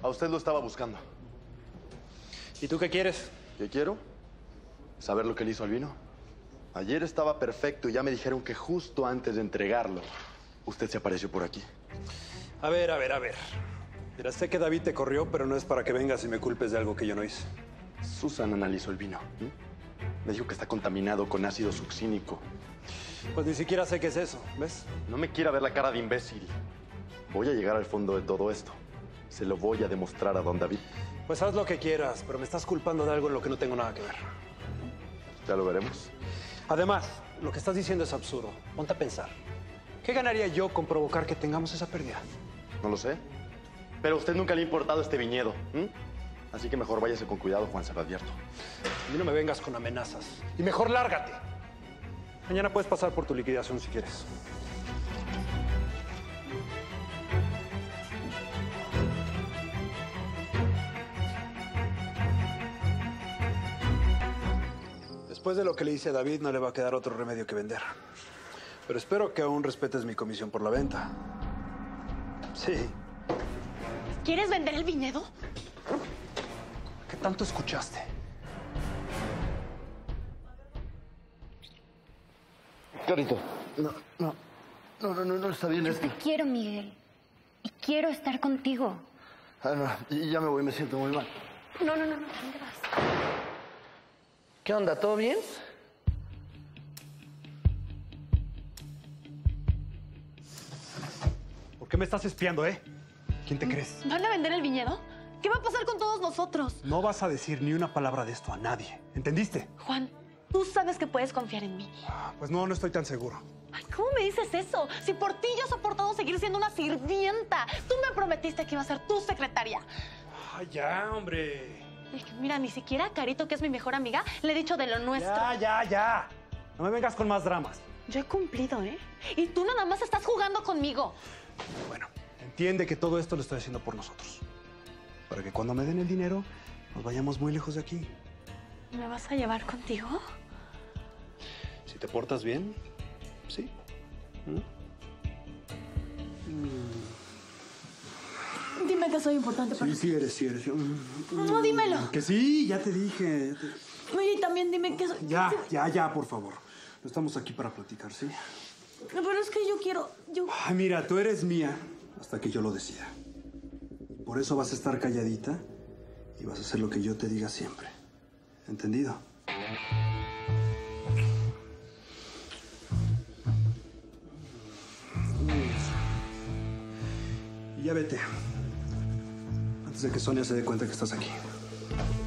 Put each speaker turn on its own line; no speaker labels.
A usted lo estaba buscando.
¿Y tú qué quieres?
¿Qué quiero? Saber lo que le hizo al vino. Ayer estaba perfecto y ya me dijeron que justo antes de entregarlo, usted se apareció por aquí.
A ver. Mira, sé que David te corrió, pero no es para que vengas y me culpes de algo que yo no hice.
Susan analizó el vino. Me dijo que está contaminado con ácido succínico.
Pues ni siquiera sé qué es eso, ¿ves?
No me quiera ver la cara de imbécil. Voy a llegar al fondo de todo esto. Se lo voy a demostrar a don David.
Pues haz lo que quieras, pero me estás culpando de algo en lo que no tengo nada que ver.
Ya lo veremos.
Además, lo que estás diciendo es absurdo. Ponte a pensar. ¿Qué ganaría yo con provocar que tengamos esa pérdida?
No lo sé. Pero a usted nunca le ha importado este viñedo. Así que mejor váyase con cuidado, Juan, se lo advierto.
A mí no me vengas con amenazas. Y mejor lárgate. Mañana puedes pasar por tu liquidación si quieres. Después de lo que le hice a David, no le va a quedar otro remedio que vender. Pero espero que aún respetes mi comisión por la venta. Sí.
¿Quieres vender el viñedo?
¿Qué tanto escuchaste?
Carito, no está bien esto.
Te quiero, Miguel. Y quiero estar contigo.
Ya me voy, me siento muy mal.
No. ¿Dónde vas?
¿Qué onda? ¿Todo bien?
¿Por qué me estás espiando, ¿Quién te crees?
¿Van a vender el viñedo? ¿Qué va a pasar con todos nosotros?
No vas a decir ni una palabra de esto a nadie. ¿Entendiste?
Juan, tú sabes que puedes confiar en mí.
Pues no estoy tan seguro.
Ay, ¿cómo me dices eso? Si por ti yo he soportado seguir siendo una sirvienta. Tú me prometiste que iba a ser tu secretaria.
Ay, ya, hombre.
Mira, ni siquiera a Carito, que es mi mejor amiga, le he dicho de lo nuestro.
Ya. No me vengas con más dramas.
Yo he cumplido, Y tú nada más estás jugando conmigo.
Bueno, entiende que todo esto lo estoy haciendo por nosotros. Para que cuando me den el dinero, nos vayamos muy lejos de aquí.
¿Me vas a llevar contigo?
Si te portas bien, sí.
Dime que soy importante para ti.
Sí eres.
No, dímelo.
Que sí, ya te dije.
Oye, y también dime que soy...
Ya, por favor. No estamos aquí para platicar, ¿sí?
Pero es que yo quiero...
Ay, mira, tú eres mía hasta que yo lo decida. Por eso vas a estar calladita y vas a hacer lo que yo te diga siempre. ¿Entendido? Y ya vete. Antes de que Sonia se dé cuenta que estás aquí.